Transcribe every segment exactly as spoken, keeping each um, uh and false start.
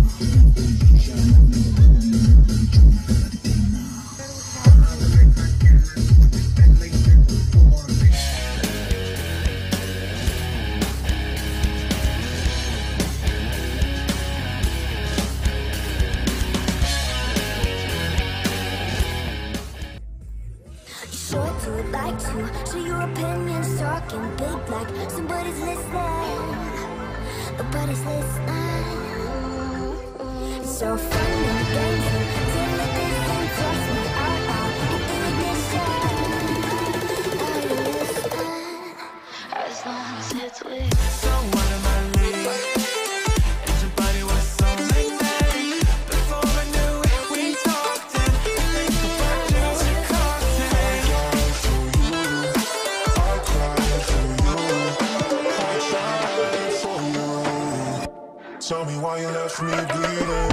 Tell me why you left me bleeding.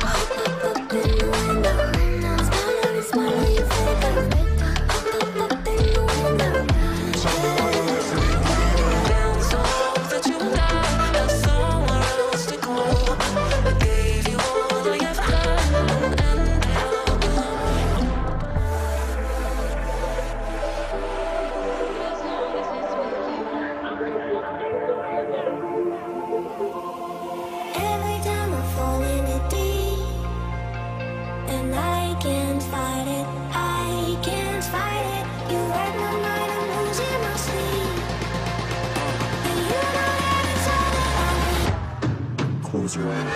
Tell me why you left me bleeding. So hope that you and I have somewhere else to go. I gave you all I have had and every time I fall in the deep, and I can't fight it, I can't fight it. You wreck my mind, I'm losing my sleep. And you know that it's all that I need. Close your eyes.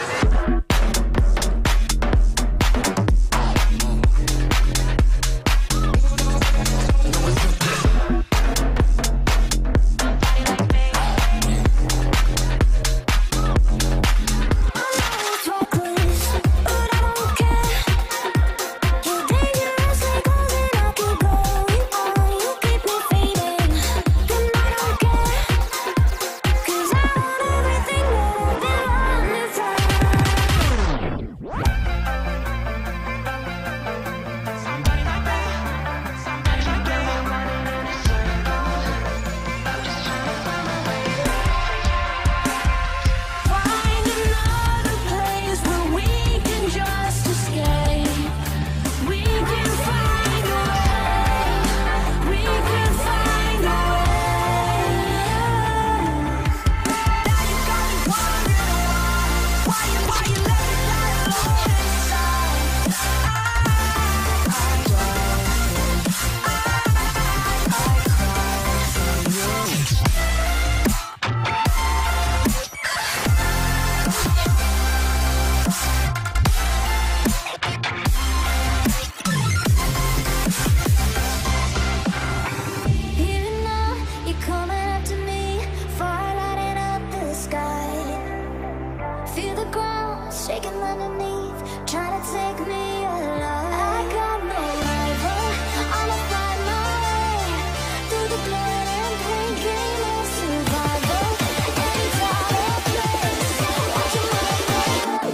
Shaking underneath, trying to take me alive. I got no rival, I'ma find my way through the blood and pain, game of survival. Any time or place, watching my life.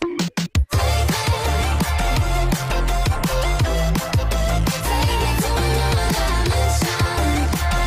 Take me to another dimension.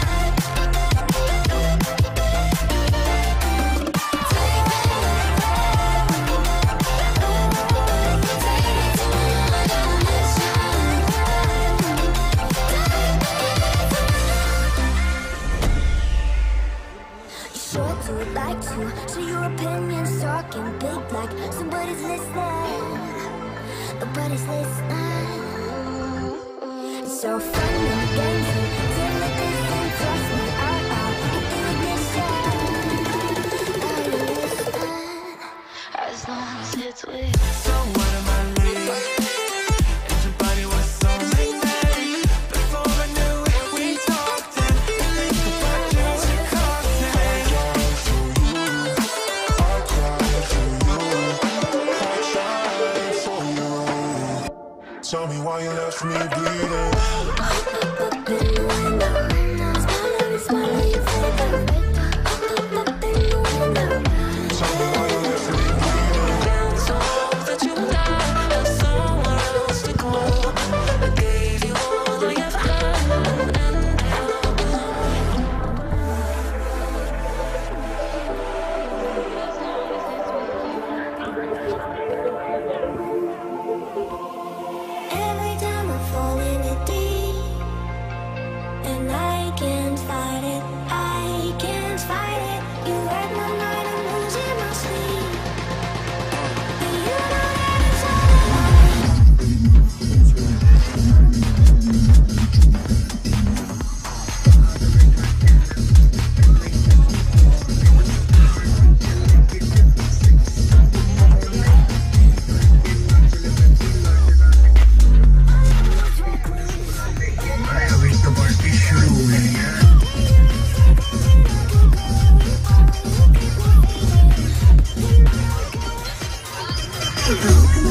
Would like to share your opinions, talking big like somebody's listening, nobody's listening. It's so fun and games until the distance trust me out, out into ignition. Are you listening? as long as it's with. So what am I leaving? And your body was so magnetic. Before I knew it, we talked and we linked about just a cocktail. I cried for you, I cried for you. Tell me why you left me bleeding. Trekking.